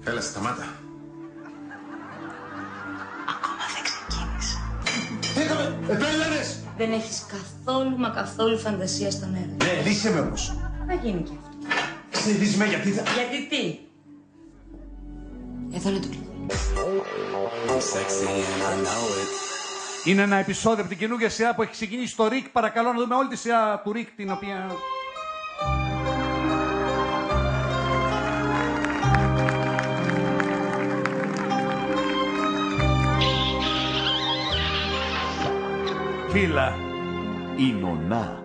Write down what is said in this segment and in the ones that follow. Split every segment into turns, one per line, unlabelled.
Έλα, σταμάτα.
Ακόμα δεν ξεκίνησα.
Τι έκαμε, επέλανες!
Δεν έχεις καθόλου μα καθόλου φαντασία στον έρωτα.
Ναι, λύσε με όμως.
Θα γίνει και αυτό.
Συνηθίζουμε γιατί θα...
Γιατί τι? Εδώ είναι το κλειδί.
Είναι ένα επεισόδιο από την καινούργια σειρά που έχει ξεκινήσει στο ΡΙΚ. Παρακαλώ να δούμε όλη τη σειρά του ΡΙΚ, την οποία... Φίλα, η νονά.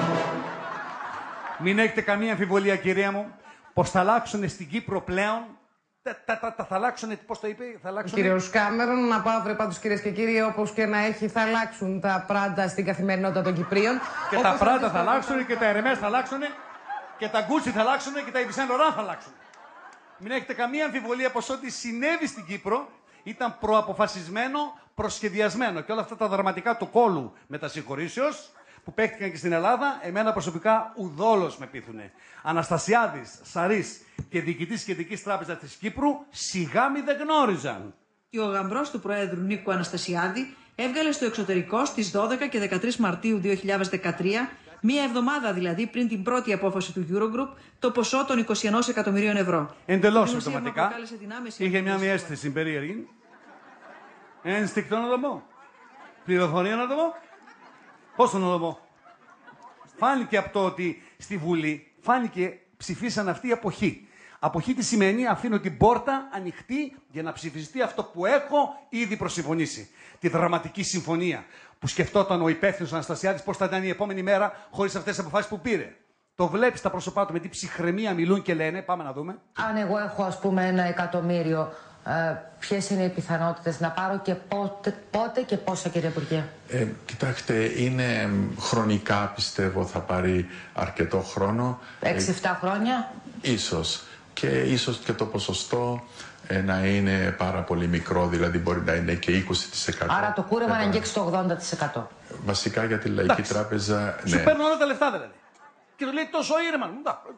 Μην έχετε καμία αμφιβολία, κυρία μου, πως θα αλλάξουν στην Κύπρο πλέον. Θα αλλάξουν, πώς το είπε, θα αλλάξουν.
Κύριος Κάμερον, να πάω αύριο πάντως, κυρίες και κύριοι, όπως και να έχει, θα αλλάξουν τα πράγματα στην καθημερινότητα των Κυπρίων.
Και τα πράγματα θα αλλάξουν και τα Ερεμές θα αλλάξουν και τα Γκούτσι θα αλλάξουν και τα Ιβισέν Λοράν θα αλλάξουν. Μην έχετε καμία αμφιβολία πως ό,τι συνέβη στην Κύπρο ήταν προαποφασισμένο, προσχεδιασμένο. Και όλα αυτά τα δραματικά του κόλου μετασυγχωρήσεως που παίχτηκαν και στην Ελλάδα, εμένα προσωπικά ουδόλως με πείθουνε. Αναστασιάδης, Σαρής και διοικητής Κεντρικής Τράπεζας της Κύπρου σιγά μη δεν γνώριζαν.
Και ο γαμπρός του Προέδρου Νίκου Αναστασιάδη έβγαλε στο εξωτερικό στις 12 και 13 Μαρτίου 2013, μία εβδομάδα δηλαδή πριν την πρώτη απόφαση του Eurogroup, το ποσό των 21 εκατομμυρίων ευρώ.
Εντελώς συμπτωματικά, είχε μια αίσθηση περίεργη. Ένστικτο να το πω. Πληροφορία να το πω. Πώς να το πω. Φάνηκε από το ότι στη Βουλή, ψηφίσαν αυτή η αποχή. Αποχή τι σημαίνει? Αφήνω την πόρτα ανοιχτή για να ψηφιστεί αυτό που έχω ήδη προσυμφωνήσει. Τη δραματική συμφωνία που σκεφτόταν ο υπεύθυνος Αναστασιάδης πώς θα ήταν η επόμενη μέρα χωρίς αυτές τις αποφάσεις που πήρε. Το βλέπεις στα πρόσωπά του με τι ψυχραιμία μιλούν και λένε. Πάμε να δούμε.
Αν εγώ έχω ας πούμε 1 εκατομμύριο, ποιες είναι οι πιθανότητες να πάρω και πότε και πόσα, κύριε Υπουργέ?
Κοιτάξτε, είναι χρονικά, πιστεύω, θα πάρει αρκετό χρόνο.
6-7 χρόνια?
Ίσως. Και ίσως και το ποσοστό να είναι πάρα πολύ μικρό, δηλαδή μπορεί να είναι και 20%.
Άρα το κούρεμα να αγγίξει το 80%.
Βασικά για τη Λαϊκή Τράπεζα, ναι.
Σου παίρνουν όλα τα λεφτά δηλαδή. Και του λέει τόσο ήρεμα.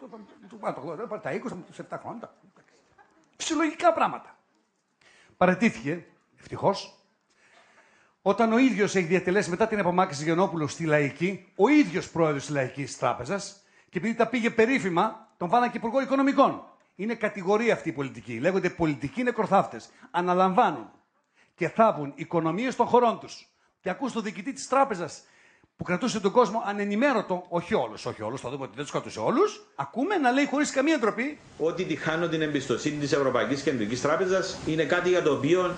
Τα 20, 7 χρόνια. Φυσιολογικά πράγματα. Παραιτήθηκε, ευτυχώς, όταν ο ίδιος έχει διατελέσει μετά την απομάκρυνση Γιαννόπουλου στη Λαϊκή, ο ίδιος πρόεδρος της Λαϊκής Τράπεζας, και επειδή τα πήγε περίφημα, τον βάλαν και υπουργό οικονομικών. Είναι κατηγορία αυτή η πολιτική. Λέγονται πολιτικοί νεκροθάφτες. Αναλαμβάνουν και θάβουν οικονομίες των χωρών τους. Και ακούς τον διοικητή της τράπεζας που κρατούσε τον κόσμο ανενημέρωτο, όχι όλους, θα δούμε ότι δεν τους κρατούσε όλους, ακούμε να λέει χωρίς καμία ντροπή
ότι τη χάνω την εμπιστοσύνη της Ευρωπαϊκής Κεντρικής Τράπεζας είναι κάτι για το οποίο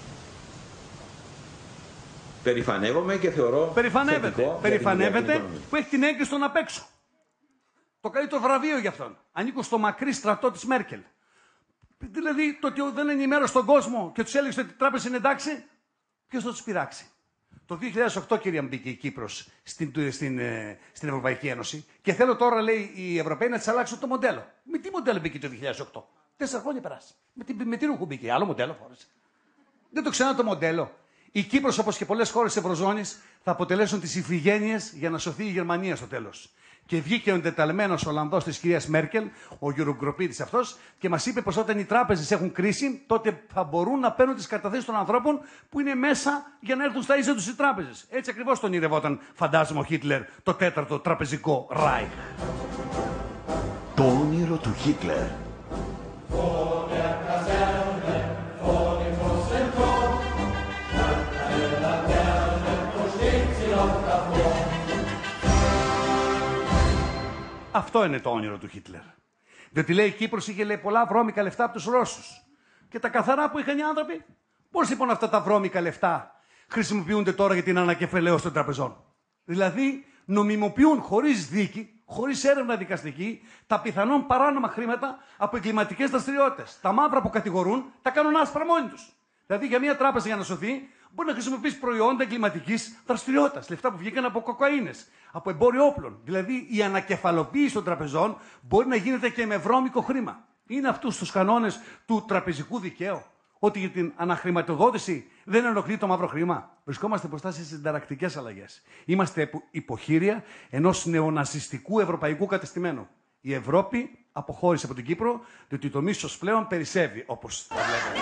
περηφανεύομαι και θεωρώ
περηφανεύεται που έχει την έγκριση στον απ' έξω. Το καλύτερο βραβείο για αυτόν. Ανήκω στο μακρύ στρατό της Μέρκελ. Δηλαδή το ότι δεν ενημέρωσε τον κόσμο και τους έλεγε ότι η τράπεζα είναι εντάξει, ποιος θα τους πειράξει? Το 2008, κυρία, μπήκε η Κύπρος στην Ευρωπαϊκή Ένωση και θέλω τώρα, λέει, οι Ευρωπαίοι να της αλλάξουν το μοντέλο. Με τι μοντέλο μπήκε το 2008? 4 χρόνια περάσει. Με τι ρούχο μπήκε? Άλλο μοντέλο φόρεσε. Δεν το ξανά το μοντέλο. Η Κύπρος, όπως και πολλές χώρες της Ευρωζώνης, θα αποτελέσουν τις υφηγένειες για να σωθεί η Γερμανία στο τέλος. Και βγήκε ο εντεταλμένος Ολλανδός της κυρίας Μέρκελ, ο Eurogroup αυτός, και μας είπε πως όταν οι τράπεζες έχουν κρίση, τότε θα μπορούν να παίρνουν τις καταθέσεις των ανθρώπων που είναι μέσα για να έρθουν στα ίσα τους οι τράπεζες. Έτσι ακριβώς τον ονειρευόταν, φαντάζομαι, ο Χίτλερ, το 4ο τραπεζικό Ράιχ.
Το όνειρο του Χίτλερ.
Αυτό είναι το όνειρο του Χίτλερ. Διότι λέει η Κύπρος είχε, λέει, πολλά βρώμικα λεφτά από τους Ρώσους. Και τα καθαρά που είχαν οι άνθρωποι, πώς λοιπόν αυτά τα βρώμικα λεφτά χρησιμοποιούνται τώρα για την ανακεφαλαίωση των τραπεζών? Δηλαδή νομιμοποιούν χωρίς δίκη, χωρίς έρευνα δικαστική, τα πιθανόν παράνομα χρήματα από εγκληματικές δραστηριότητες. Τα μαύρα που κατηγορούν τα κάνουν άσπρα μόνοι τους. Δηλαδή για μια τράπεζα για να σωθεί μπορεί να χρησιμοποιήσει προϊόντα εγκληματικής δραστηριότητας. Λεφτά που βγήκαν από κοκαίνες, από εμπόριο όπλων. Δηλαδή η ανακεφαλοποίηση των τραπεζών μπορεί να γίνεται και με βρώμικο χρήμα. Είναι αυτούς τους κανόνες του τραπεζικού δικαίου? Ότι για την αναχρηματοδότηση δεν ενοχλεί το μαύρο χρήμα? Βρισκόμαστε μπροστά σε συνταρακτικές αλλαγές. Είμαστε υποχείρια ενός νεοναζιστικού ευρωπαϊκού κατεστημένου. Η Ευρώπη αποχώρησε από την Κύπρο, διότι το μίσος πλέον περισσεύει, όπως τα βλέπετε.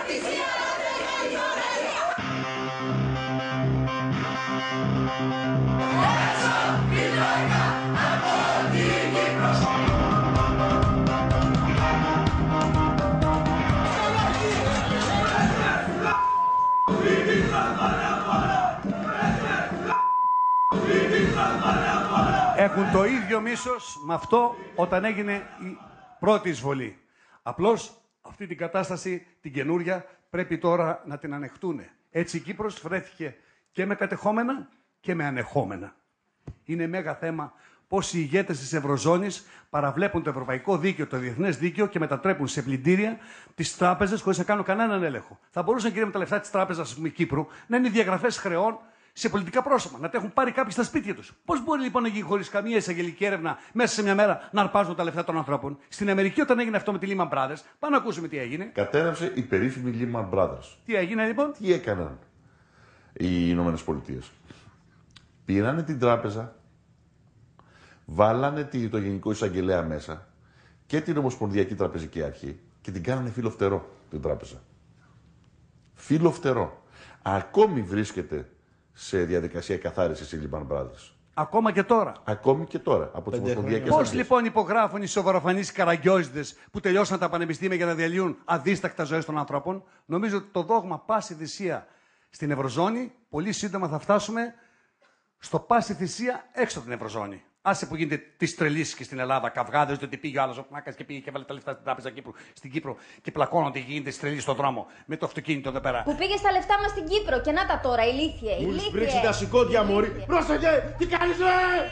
Έχουν το ίδιο μίσος με αυτό όταν έγινε η πρώτη εισβολή. Απλώς αυτή την κατάσταση, την καινούρια, πρέπει τώρα να την ανεχτούν. Έτσι η Κύπρος βρέθηκε και με κατεχόμενα και με ανεχόμενα. Είναι μέγα θέμα πώς οι ηγέτες της Ευρωζώνης παραβλέπουν το ευρωπαϊκό δίκαιο, το διεθνές δίκαιο και μετατρέπουν σε πλυντήρια τις τράπεζες χωρίς να κάνουν κανέναν έλεγχο. Θα μπορούσαν, κύριε, με τα λεφτά της τράπεζας, η Κύπρου, να είναι διαγραφές χρεών σε πολιτικά πρόσωπα, να τα έχουν πάρει κάποιοι στα σπίτια τους. Πώς μπορεί λοιπόν να γίνει χωρίς καμία εισαγγελική έρευνα μέσα σε μια μέρα να αρπάζουν τα λεφτά των ανθρώπων? Στην Αμερική, όταν έγινε αυτό με τη Lehman Brothers, πάμε να ακούσουμε τι έγινε.
Κατέρευσε η περίφημη Lehman Brothers.
Τι έγινε λοιπόν?
Τι έκαναν οι Ηνωμένες Πολιτείες? Πήρανε την τράπεζα, βάλανε το Γενικό Εισαγγελέα μέσα και την Ομοσπονδιακή Τραπεζική Αρχή και την κάνανε φύλλο φτερό την τράπεζα. Φύλλο φτερό. Ακόμη βρίσκεται σε διαδικασία καθάρισης η Lehman Brothers.
Ακόμα και τώρα.
Ακόμη και τώρα. Από τις Ομοσπονδιακές
Πώς
Αρχές.
λοιπόν υπογράφουν οι σοβαροφανείς καραγκιόζηδες που τελειώσαν τα πανεπιστήμια για να διαλύουν αδίστακτα ζωές των ανθρώπων? Νομίζω ότι το δόγμα πάση θυσία στην Ευρωζώνη, πολύ σύντομα θα φτάσουμε στο πάση θυσία έξω από την Ευρωζώνη. Άσε που γίνεται τη τρελή και στην Ελλάδα, καυγάδες, ότι πήγε ο άλλος ο Πνάκας και πήγε και βάλε τα λεφτά στην τράπεζα στην Κύπρο και πλακώνονται και γίνεται στρελή στον δρόμο με το αυτοκίνητο εδώ πέρα.
Που πήγε στα λεφτά μας στην Κύπρο και να τα τώρα, ηλίθιε.
Μου σπρίξει τα σηκώτια, μωρή. Πρόσεχε, τι κάνεις, ρε!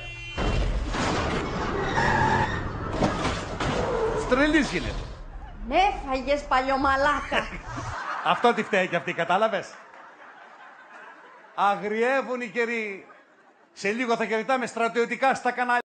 Στρελής γίνεται.
Ναι, φαγες παλιωμαλάκα.
Αυτό τι φταίει και αυτή, κατάλαβες? Αγριεύουν οι καιροί. Σε λίγο θα χαιρετάμε στρατιωτικά στα κανάλια.